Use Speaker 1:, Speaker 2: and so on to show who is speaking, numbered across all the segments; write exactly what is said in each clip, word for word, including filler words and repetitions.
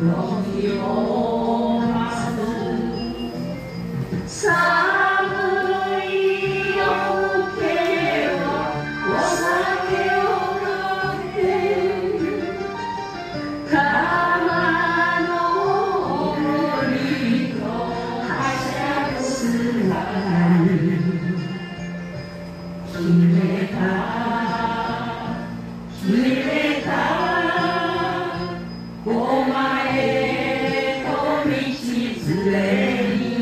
Speaker 1: 時を待つ寒い夜更けはお酒を飲んで川の森とはしゃぐ姿に決めた決めたお前と道連れに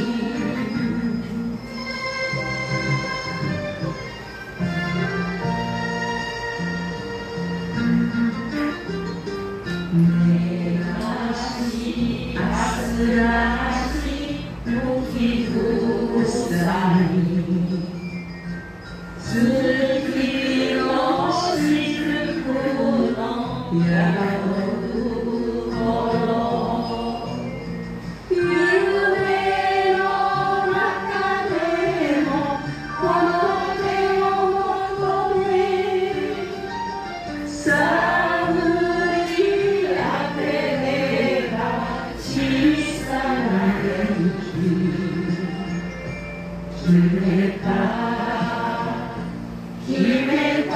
Speaker 1: 目らしあすらし無機不さに月の雫の宿る頃夢の中でもこの手を求め寒い当てれば小さな元気決めた決めた